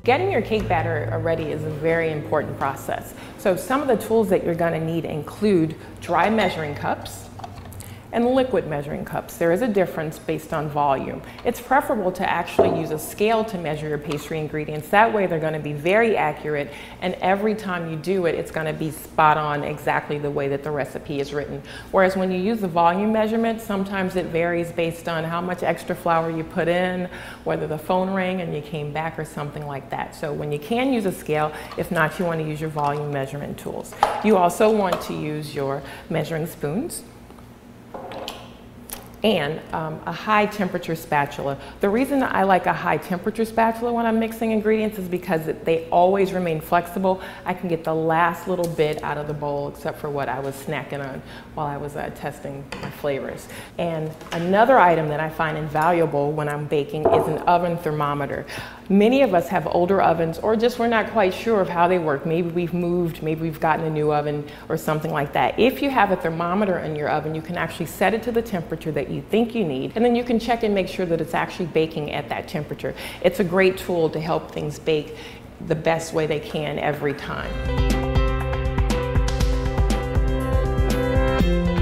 Getting your cake batter ready is a very important process. So some of the tools that you're going to need include dry measuring cups and liquid measuring cups. There is a difference based on volume. It's preferable to actually use a scale to measure your pastry ingredients. That way they're going to be very accurate, and every time you do it, it's going to be spot on exactly the way that the recipe is written. Whereas when you use the volume measurement, sometimes it varies based on how much extra flour you put in, whether the phone rang and you came back or something like that. So when you can use a scale, if not, you want to use your volume measurement tools. You also want to use your measuring spoons and a high temperature spatula. The reason I like a high temperature spatula when I'm mixing ingredients is because they always remain flexible. I can get the last little bit out of the bowl except for what I was snacking on while I was testing my flavors. And another item that I find invaluable when I'm baking is an oven thermometer. Many of us have older ovens, or just we're not quite sure of how they work. Maybe we've moved, maybe we've gotten a new oven or something like that. If you have a thermometer in your oven, you can actually set it to the temperature that you think you need, and then you can check and make sure that it's actually baking at that temperature. It's a great tool to help things bake the best way they can every time.